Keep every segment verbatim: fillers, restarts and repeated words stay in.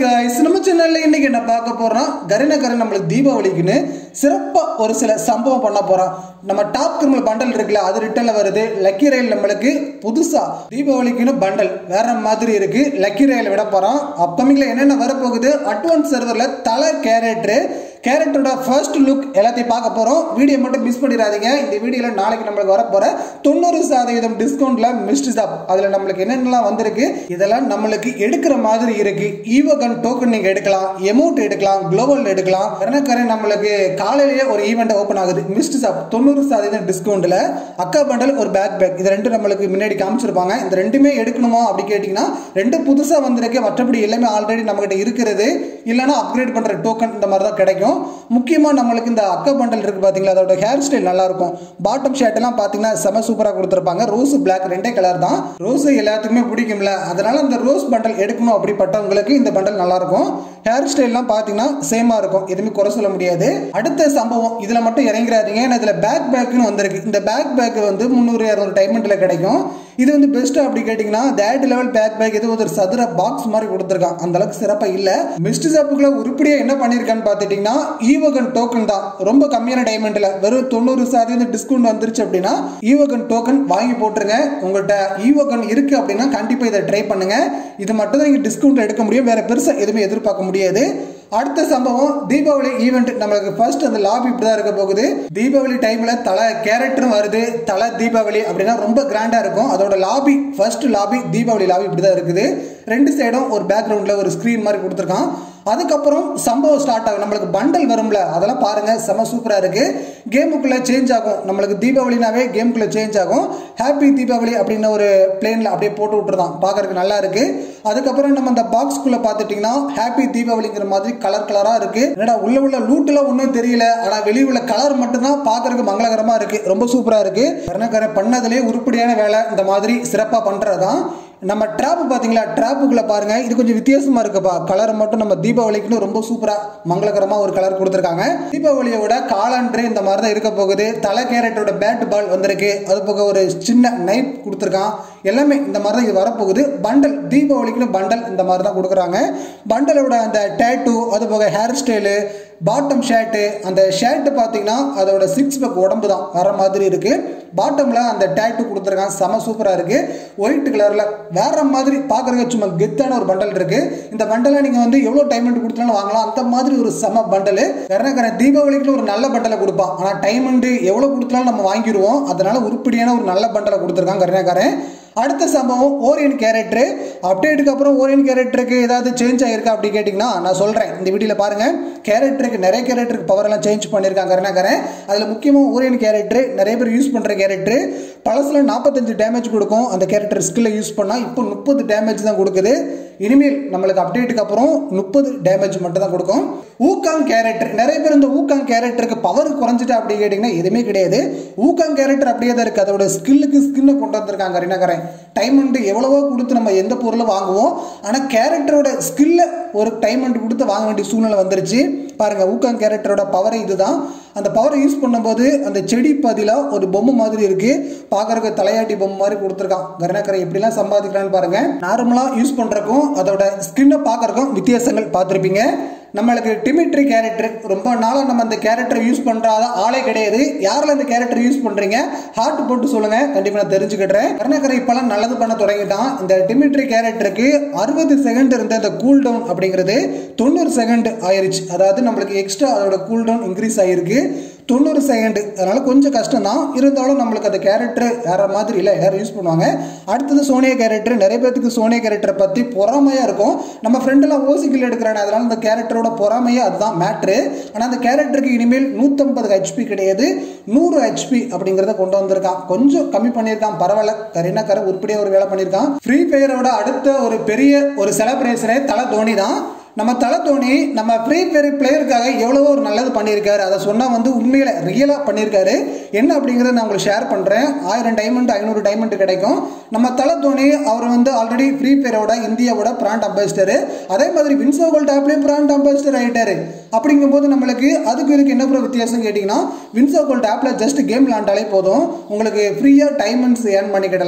guys, நம்ம சேனல்ல இன்னைக்கு என்ன பார்க்க போறோம்னா கரீனா கரீன் நம்மளுக்கு தீபாவளிக்குன்னு சிறப்பா ஒரு சில சம்பவம் பண்ண போறோம். நம்ம டாப் கிரிமினல் பண்டல் இருக்குல அது ரிட்டர்ன்ல வருது. லக்கி ரயில் நம்மளுக்கு புதுசா தீபாவளிக்குன்னு பண்டல் வேற மாதிரி இருக்கு. லக்கி ரயில் விட போறோம். அப்கமிங்ல என்னென்ன வர போகுது அட்வான்ஸ் சர்வர்ல தல கேரக்டர் கேரக்டரோட ஃபர்ஸ்ட் லுக் எல்லாத்தையும் பார்க்க போறோம். வீடியோ மட்டும் மிஸ் பண்ணிடாதீங்க. இந்த வீடியோல நாளைக்கு நம்மளுக்கு வர போற தொண்ணூறு சதவீதம் டிஸ்கவுண்ட்ல மிஸ்டர் ஷாப் அதுல நம்மளுக்கு என்னென்னலாம் வந்திருக்கு இதெல்லாம் நம்மளுக்கு எடுக்கிற மாதிரி இருக்கு. ஈவகன் டோக்கன் நீங்க எடுக்கலாம், எமௌண்ட் எடுக்கலாம், குளோபல் எடுக்கலாம். கரீனா நம்மளுக்கு காலையிலேயே ஒரு ஈவெண்ட் ஓபன் ஆகுது. மிஸ்டர் ஷாப் தொண்ணூறு சதவீதம் டிஸ்கவுண்ட்ல அக்கா பண்டல் ஒரு பேக் பேக் இது ரெண்டு நம்மளுக்கு முன்னாடி காமிச்சிருப்பாங்க. இந்த ரெண்டுமே எடுக்கணுமா அப்படி கேட்டீங்கன்னா ரெண்டு புதுசா வந்திருக்கு. மற்றபடி எல்லாமே ஆல்ரெடி நம்ம கிட்ட இருக்கிறது. இல்லைன்னா அப்கிரேட் பண்ற டோக்கன் இந்த மாதிரி தான் கிடைக்கும். முக்கியமா நம்மளுக்கு இந்த அக்கா பண்டல் இருக்கு பாத்தீங்களா, அதோட ஹேர் ஸ்டைல் நல்லா இருக்கும். பாட்டம் ஷர்ட் எல்லாம் பாத்தீங்கன்னா செம சூப்பரா கொடுத்திருப்பாங்க. ரோஸ் பிளாக் ரெண்டே கலர் தான். ரோஸ் எல்லாத்துக்குமே பிடிக்கும்ல, அதனால இந்த ரோஸ் பண்டல் எடுக்கணும் அப்படிப்பட்டவங்களுக்கு இந்த பண்டல் நல்லா இருக்கும். ஹேர் ஸ்டைல்லாம் பாத்தீங்கன்னா சேமா இருக்கும், எதுவுமே குறை சொல்ல முடியாது. அடுத்த சம்பவம் இதுல மட்டும் இறங்கிறாதீங்க. ஏன்னா இதுல பேக் பேக்னு வந்திருக்கு. இந்த பேக் பேக் வந்து முந்நூறு இருநூறு டைமண்ட்ல கிடைக்கும். இது வந்து பெஸ்ட் அப்படி கேட்டீங்கன்னா தேர்ட் லெவல் பேக் பேக் இது ஒரு சதுர பாக்ஸ் மாதிரி கொடுத்துருக்கான். அந்த அளவுக்கு சிறப்பா இல்ல. மிஸ்டர் ஷாப்புக்குள்ள உருப்படியா என்ன பண்ணிருக்கான்னு பாத்துட்டீங்கன்னா ஈவகன் டோக்கன் தான். ரொம்ப கம்மியான டைமண்ட்ல வெறும் தொண்ணூறு சதவீதம் டிஸ்கவுண்ட் வந்துருச்சு அப்படின்னா ஈவகன் டோக்கன் வாங்கி போட்டுருங்க. உங்கள்கிட்ட ஈவகன் இருக்கு அப்படின்னா கண்டிப்பா இதை ட்ரை பண்ணுங்க. இது மட்டும் தான் நீங்க டிஸ்கவுண்ட் எடுக்க முடியும், வேற பெருசா எதுவுமே எதிர்பார்க்க முடியாது. அடுத்த சம்பவம் தீபாவளி ஈவெண்ட் நம்மளுக்கு ஃபர்ஸ்ட் அந்த லாபி இப்படிதான் இருக்க போகுது. தீபாவளி டைம்ல தல கேரக்டரும் வருது. தல தீபாவளி அப்படின்னா ரொம்ப கிராண்டா இருக்கும். அதோட lobby first lobby Deepavali lobby இப்படிதான் இருக்குது. ரெண்டு சைடும் ஒரு பேக்ரவுண்ட்ல ஒரு ஸ்கிரீன் மாதிரி கொடுத்துருக்கான். அதுக்கப்புறம் சம்பவம் ஸ்டார்ட் ஆகும். நம்மளுக்கு பண்டல் வரும்ல அதெல்லாம் பாருங்க செம சூப்பரா இருக்கு. கேமுக்குள்ள சேஞ்ச் ஆகும். நம்மளுக்கு தீபாவளினாவே கேமுக்குள்ள சேஞ்ச் ஆகும். ஹாப்பி தீபாவளி அப்படின்னு ஒரு பிளேன்ல அப்படியே போட்டு விட்டுருதான், பாக்குறதுக்கு நல்லா இருக்கு. அதுக்கப்புறம் நம்ம அந்த பாக்ஸ்குள்ள பாத்துட்டீங்கன்னா ஹாப்பி தீபாவளிங்கிற மாதிரி கலர் கலரா இருக்கு. என்னடா உள்ள உள்ள லூட்ல ஒன்னும் தெரியல, ஆனா வெளியே உள்ள கலர் மட்டும் தான் பாக்குறதுக்கு மங்களகரமா இருக்கு. ரொம்ப சூப்பரா இருக்கு. கரீனா பண்ணதுலேயே உருப்படியான வேலை இந்த மாதிரி சிறப்பா பண்றதுதான். நம்ம ட்ராப் பாத்தீங்களா, ட்ராப்புக்குள்ள பாருங்க இது கொஞ்சம் வித்தியாசமா இருக்குப்பா. கலர் மட்டும் நம்ம தீபாவளிக்குன்னு ரொம்ப சூப்பரா மங்களகரமா ஒரு கலர் கொடுத்துருக்காங்க. தீபாவளியோட காலண்டர் இந்த மாதிரி தான் இருக்க போகுது. தலை கேரக்டரோட பேட் பால் வந்திருக்கு. அது போக ஒரு சின்ன நைட் கொடுத்துருக்கான். எல்லாமே இந்த மாதிரி தான் இது வரப்போகுது. பண்டல் தீபாவளிக்குன்னு பண்டல் இந்த மாதிரி தான் கொடுக்குறாங்க. பண்டலோட அந்த டேட்டூ அது போக ஹேர் ஸ்டைலு பாட்டம் ஷர்ட்டு, அந்த ஷர்ட் பார்த்தீங்கன்னா அதோட சிக்ஸ் பேக் உடம்பு தான் வர மாதிரி இருக்கு. பாட்டம்ல அந்த டேட்டூ கொடுத்துருக்காங்க, செம சூப்பரா இருக்கு. ஒயிட் கலர்ல வேற மாதிரி பார்க்கறதுக்கு சும்மா கெத்தான ஒரு பண்டல் இருக்கு. இந்த பண்டலை நீங்க வந்து எவ்வளவு டைமண்ட் கொடுத்தாலும் வாங்கலாம். அந்த மாதிரி ஒரு செம பண்டல். கரீனா தீபாவளிக்கு ஒரு நல்ல பண்டலை கொடுப்பான். ஆனா டைமண்ட் எவ்வளவு கொடுத்தாலும் நம்ம வாங்கிடுவோம். அதனால உருப்படியான ஒரு நல்ல பண்டலை கொடுத்துருக்காங்க கரீனா. அடுத்த சம்பவம் ஓரியன் கேரக்டர் அப்டேட்டுக்கு அப்புறம் ஓரியன் கேரக்டருக்கு ஏதாவது சேஞ்ச் ஆயிருக்கா அப்படி கேட்டிங்கன்னா நான் சொல்றேன். இந்த வீடியோல பாருங்க, கேரக்டருக்கு நிறைய கேரக்டருக்கு பவர் எல்லாம் சேஞ்ச் பண்ணியிருக்காங்க கரீனா. அதுல முக்கியமாக ஓரியன் கேரக்டர் நிறைய பேர் யூஸ் பண்ற கேரக்டர். பழசுல நாற்பத்தஞ்சு டேமேஜ் கொடுக்கும் அந்த கேரக்டர் ஸ்கில்ல யூஸ் பண்ணா இப்போ முப்பது டேமேஜ் தான் கொடுக்குது. இனிமேல் நம்மளுக்கு அப்டேட்டுக்கு அப்புறம் முப்பது டேமேஜ் மட்டும் தான் கொடுக்கும். ஊக்காங் கேரக்டர் நிறைய பேர் இந்த ஊக்காங் கேரக்டருக்கு பவர் குறைஞ்சிட்டா அப்படி கேட்டீங்கன்னா எதுவுமே கிடையாது. ஊக்காங் கேரக்டர் அப்படியே தான் இருக்கு. அதோட ஸ்கில்லுக்கு ஸ்கின்னை கொண்டு வந்திருக்காங்க கரீனா. டைமண்ட் எவ்வளவோ கொடுத்து நம்ம எந்த பொருளை வாங்குவோம், ஆனா கேரக்டரோட ஸ்கில்ல ஒரு டைமண்ட் கொடுத்து வாங்க வேண்டிய சூழ்நிலை வந்துருச்சு. பாருங்க ஊக்காங் கேரக்டரோட பவர் இதுதான். அந்த பவரை யூஸ் பண்ணும்போது அந்த செடி பதிலா ஒரு பொம்மை மாதிரி இருக்கு. பாக்குறதுக்கு தலையாட்டி பொம்மை மாதிரி கொடுத்துருக்கான் கரீனா. எப்படிலாம் சம்பாதிக்கிறான்னு பாருங்க. நார்மலா யூஸ் பண்றதுக்கும் அதோட ஸ்கின்னை பாக்குறதுக்கும் வித்தியாசங்கள் பார்த்துருப்பீங்க. நம்மளுக்கு டிமிட்ரி கேரக்டர் ரொம்ப நாளா நம்ம அந்த கேரக்டர் யூஸ் பண்றாத ஆளே கிடையாது. யாரில் அந்த கேரக்டர் யூஸ் பண்றீங்க ஹார்ட் போட்டு சொல்லுங்க, கண்டிப்பா நான் தெரிஞ்சுக்கிட்டேன். கரீனா இப்பெல்லாம் நல்லது பண்ண தொடங்கிட்டான். இந்த டிமிட்ரி கேரக்டருக்கு அறுபது செகண்ட் இருந்த அந்த கூல் டவுன் அப்படிங்கிறது தொண்ணூறு செகண்ட் ஆயிருச்சு. அதாவது நம்மளுக்கு எக்ஸ்ட்ரா அதோட கூல் டவுன் இன்க்ரீஸ் ஆயிருக்கு தொண்ணூறு செகண்ட். அதனால கொஞ்சம் கஷ்டம் தான், இருந்தாலும் நம்மளுக்கு அந்த கேரக்டர் வேற மாதிரி இல்லை, எல்லாரும் யூஸ் பண்ணுவாங்க. அடுத்தது சோனியா கேரக்டர். நிறைய பேருக்கு சோனியா கேரக்டரை பத்தி பொறாமையா இருக்கும். நம்ம ஃப்ரெண்ட் எல்லாம் ஓசிக்கில் எடுக்கிறாங்க, அதனால இந்த கேரக்டரோட பொறாமையா அதுதான் மேட்ரு. ஆனா அந்த கேரக்டருக்கு இனிமேல் நூத்தி ஐம்பது ஹெச்பி கிடையாது, நூறு ஹெச்பி அப்படிங்கறத கொண்டு வந்திருக்கான். கொஞ்சம் கம்மி பண்ணியிருக்கான், பரவாயில்ல. கரீனா உருப்படியா ஒரு வேலை பண்ணியிருக்கான். ஃப்ரீ ஃபயரோட அடுத்த ஒரு பெரிய ஒரு செலிப்ரேஷனே தல தோனி தான். நம்ம தல தோனி நம்ம ஃப்ரீ ஃபயர் பிளேயருக்காக எவ்வளவோ ஒரு நல்லது பண்ணியிருக்காரு. அதை சொன்னா வந்து உண்மையில ரியலா பண்ணியிருக்காரு. என்ன அப்படிங்கறத நான் உங்களுக்கு ஷேர் பண்றேன். ஆயிரம் டைமண்ட் ஐநூறு டைமண்ட் கிடைக்கும். நம்ம தல தோனி அவர் வந்து ஆல்ரெடி ஃப்ரீ ஃபயரோட இந்தியாவோட பிராண்ட் அம்பாசிடர். அதே மாதிரி வின்சோ கோல்ட் ஆப்லயும் பிராண்ட் அம்பாசிடர் ஆயிட்டாரு. அப்படிங்கும்போது நம்மளுக்கு அதுக்கு இதுக்கு என்ன வித்தியாசம் கேட்டீங்கன்னா வின்சோ கோல்ட் ஆப்ல ஜஸ்ட் கேம் விளாண்டாலே போதும், உங்களுக்கு ஃப்ரீயா டைமண்ட்ஸ் ஏர்ன் பண்ணிக்கிடலாம்.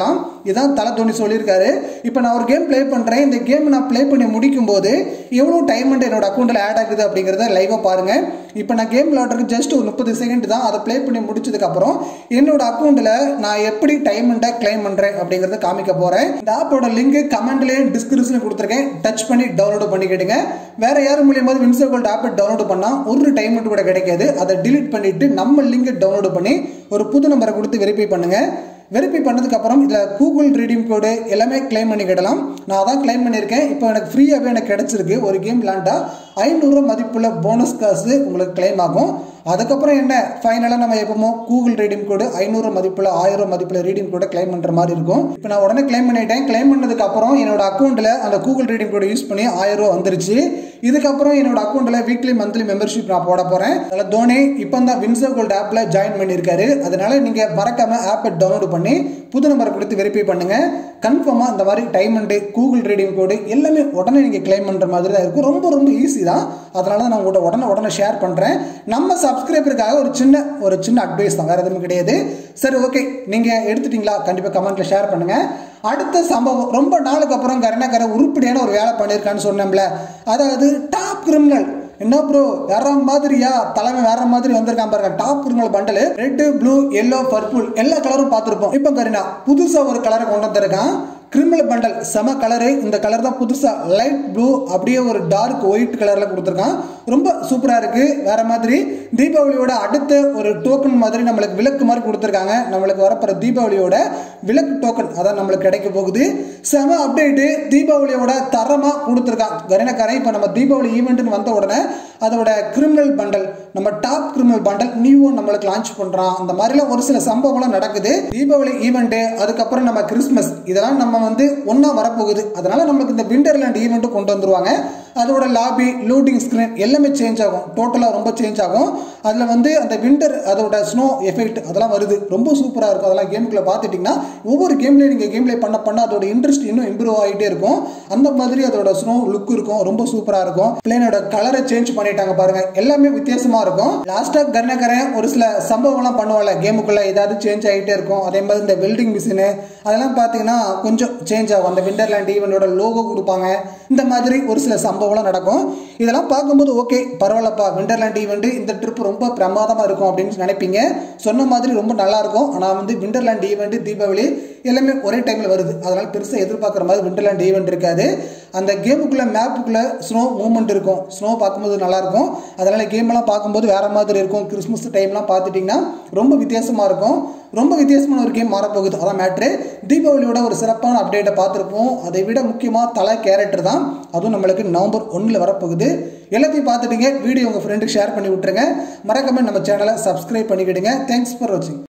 இதான் தல தோனி சொல்லியிருக்காரு. இப்போ நான் ஒரு கேம் ப்ளே பண்ணுறேன். இந்த கேம் நான் ப்ளே பண்ணி முடிக்கும் போது எவ்வளோ டைம் என்னோட அக்கௌண்ட்டில் ஆட் ஆகுது அப்படிங்கிறத லைவாக பாருங்கள். இப்போ நான் கேம் விளாட்றதுக்கு ஜஸ்ட் ஒரு முப்பது செகண்ட் தான். அதை ப்ளே பண்ணி முடிச்சதுக்கப்புறம் என்னோட அக்கௌண்ட்டில் நான் எப்படி டைமண்டை கிளைம் பண்ணுறேன் அப்படிங்கிறத காமிக்க போகிறேன். இந்த ஆப்போட லிங்க் கமெண்ட்லேயும் டிஸ்கிரிப்ஷனில் கொடுத்துருக்கேன். டச் பண்ணி டவுன்லோட் பண்ணிக்கிடுங்க. வேற யார் மூலியமாக வின்சோ கோல்ட் ஆப்பை டவுன்லோட் பண்ணால் ஒரு டைமண்ட் கூட கிடைக்காது. அதை டிலீட் பண்ணிட்டு நம்ம லிங்கை டவுன்லோட் பண்ணி ஒரு புது நம்பரை கொடுத்து வெரிஃபை பண்ணுங்க. வெரிஃபை பண்ணதுக்கு அப்புறம் இதில் கூகுள் ரீடீம் கோடு எல்லாமே கிளைம் பண்ணிக்கிடலாம். நான் அதான் கிளைம் பண்ணியிருக்கேன். இப்போ எனக்கு ஃப்ரீயாகவே எனக்கு கிடைச்சிருக்கு. ஒரு கேம் விளாண்டா ஐநூறு மதிப்புள்ள போனஸ் காசு உங்களுக்கு கிளைம் ஆகும். அதுக்கப்புறம் என்ன ஃபைனலாக நம்ம எப்போ கூகுள் ரீடீம் கோடு ஐநூறு மதிப்புள்ள ஆயிரம் மதிப்புள்ள ரீடீம் கோடை கிளைம் பண்ணுற மாதிரி இருக்கும். இப்போ நான் உடனே கிளைம் பண்ணிட்டேன். கிளைம் பண்ணதுக்கு அப்புறம் என்னோட அக்கௌண்ட்டில் அந்த கூகுள் ரீடீம் கோடு யூஸ் பண்ணி ஆயிரம் ரூபா வந்துருச்சு. இதுக்கப்புறம் என்னோட அக்கௌண்ட்டில் வீக்லி மந்த்லி மெம்பர்ஷிப் நான் போட போகிறேன். அதில் தோனி இப்போ தான் வின்சோ கோல்ட் ஆப்பில் ஜாயின் பண்ணியிருக்காரு. அதனால நீங்கள் மறக்காம ஆப்பை டவுன்லோட் பண்ணி புது நம்பரை கொடுத்து வெரிஃபை பண்ணுங்க. கன்ஃபார்மாக இந்த மாதிரி டைமண்டு கூகுள் ரீடீம் கோடு எல்லாமே உடனே நீங்கள் கிளைம் பண்ணுற மாதிரி தான் இருக்கும். ரொம்ப ரொம்ப ஈஸி தான். அதனால தான் நான் உங்கள்கிட்ட உடனே உடனே ஷேர் பண்ணுறேன். நம்ம சப்ஸ்கிரைபருக்காக ஒரு சின்ன ஒரு சின்ன அட்வைஸ் தான், வேறு எதுவும் கிடையாது. சரி, ஓகே, நீங்கள் எடுத்துட்டீங்களா? கண்டிப்பாக கமெண்ட்டில் ஷேர் பண்ணுங்கள். அடுத்த சம்பவம், ரொம்ப நாளுக்கு அப்புறம் கருணாகரை உருப்படியான ஒரு வேலை பண்ணியிருக்கான்னு சொன்னோம்ல, அதாவது டாப் கிரிமினல். என்ன ப்ரோ வேற மாதிரியா? தலைமை வேற மாதிரி வந்திருக்கான் பாருங்க. Top criminal bundle red, blue, yellow, purple எல்லா கலரும் பார்த்துருப்போம். இப்போ கரீனா புதுசா ஒரு கலரை கொண்டு வந்திருக்கான். கிரிமினல் பண்டல் செம கலரு. இந்த கலர் தான் புதுசா லைட் ப்ளூ அப்படியே ஒரு டார்க் ஒயிட் கலர்ல கொடுத்துருக்கான். ரொம்ப சூப்பரா இருக்கு. வேற மாதிரி தீபாவளியோட அடுத்த ஒரு டோக்கன் மாதிரி நம்மளுக்கு விளக்கு மாதிரி கொடுத்துருக்காங்க. நம்மளுக்கு வரப்போற தீபாவளியோட விளக்கு டோக்கன் அதான் நம்மளுக்கு கிடைக்க போகுது. செம அப்டேட்டு. தீபாவளியோட தரமா கொடுத்துருக்கான் கரீனாக்காரன். இப்போ நம்ம தீபாவளி ஈவெண்ட்னு வந்த உடனே அதோட கிரிமினல் பண்டல், நம்ம டாப் கிரிமினல் பண்டல் நியூவும் நம்மளுக்கு லான்ச் பண்றான். அந்த மாதிரிலாம் ஒரு சில சம்பவம்லாம் நடக்குது. தீபாவளி ஈவெண்ட், அதுக்கப்புறம் நம்ம கிறிஸ்மஸ், இதெல்லாம் நம்ம வந்து ஒன்னா வரப்போகுது. அதனால நம்மளுக்கு இந்த விண்டர்லேண்ட் ஈவெண்ட்டும் கொண்டு வந்துருவாங்க. அதோட லாபி, லூட்டிங் ஸ்கிரீன் எல்லாமே சேஞ்ச் ஆகும். டோட்டலாக ரொம்ப சேஞ்ச் ஆகும். அதில் வந்து அந்த விண்டர் அதோட ஸ்னோ எஃபெக்ட் அதெல்லாம் வருது. ரொம்ப சூப்பராக இருக்கும். அதெல்லாம் கேமுக்குள்ள பார்த்துட்டிங்கன்னா ஒவ்வொரு கேம்லேயும் நீங்கள் கேம் ப்ளே பண்ண பண்ண அதோட இன்ட்ரெஸ்ட் இன்னும் இம்ப்ரூவ் ஆகிட்டே இருக்கும். அந்த மாதிரி அதோட ஸ்னோ லுக் இருக்கும். ரொம்ப சூப்பராக இருக்கும். பிளேனோட கலரை சேஞ்ச் பண்ணிட்டாங்க பாருங்க. எல்லாமே வித்தியாசமா இருக்கும். லாஸ்ட்டாக கருணாகரன் ஒரு சில சம்பவம்லாம் பண்ணுவாங்க கேமுக்குள்ள, ஏதாவது சேஞ்ச் ஆகிட்டே இருக்கும். அதே மாதிரி இந்த வெல்டிங் மிஷினு அதெல்லாம் பார்த்தீங்கன்னா கொஞ்சம் சேஞ்ச் ஆகும். அந்த விண்டர்லேண்ட் ஈவெண்டோட லோகோ கொடுப்பாங்க. இந்த மாதிரி ஒரு சில சம்பவம்லாம் நடக்கும். இதெல்லாம் பார்க்கும்போது ஓகே பரவாயில்லப்பா, விண்டர்லேண்ட் ஈவெண்ட் இந்த ட்ரிப் ரொம்ப பிரமாதமாக இருக்கும் அப்படின்னு நினைப்பீங்க. சொன்ன மாதிரி ரொம்ப நல்லா இருக்கும். ஆனால் வந்து விண்டர்லேண்ட் ஈவெண்ட் தீபாவளி எல்லாமே ஒரே டைமில் வருது. அதனால் பெருசாக எதிர்பார்க்குற மாதிரி விண்டர்லேண்ட் ஈவெண்ட் இருக்காது. அந்த கேமுக்குள்ளே மேப்புக்குள்ளே ஸ்னோ மூவ்மெண்ட் இருக்கும். ஸ்னோ பார்க்கும்போது நல்லாயிருக்கும். அதனால் கேமெல்லாம் பார்க்கும்போது வேறு மாதிரி இருக்கும். கிறிஸ்மஸ் டைம்லாம் பார்த்துட்டிங்கன்னா ரொம்ப வித்தியாசமாக இருக்கும். ரொம்ப வித்தியாசமான ஒரு கேம் மாறப்போகுது. அதான் மேட்ரு. தீபாவளியோட ஒரு சிறப்பான அப்டேட்டை பார்த்துருப்போம். அதை விட முக்கியமாக தலை கேரக்டர் தான். அதுவும் நம்மளுக்கு நவம்பர் ஒன்றில் வரப்போகுது. எல்லாத்தையும் பார்த்துட்டீங்க. வீடியோ உங்கள் ஃப்ரெண்டுக்கு ஷேர் பண்ணி விட்டுருங்க. மறக்காம நம்ம சேனலை சப்ஸ்கிரைப் பண்ணிக்கிடுங்க. தேங்க்ஸ் ஃபார் வாட்சிங்.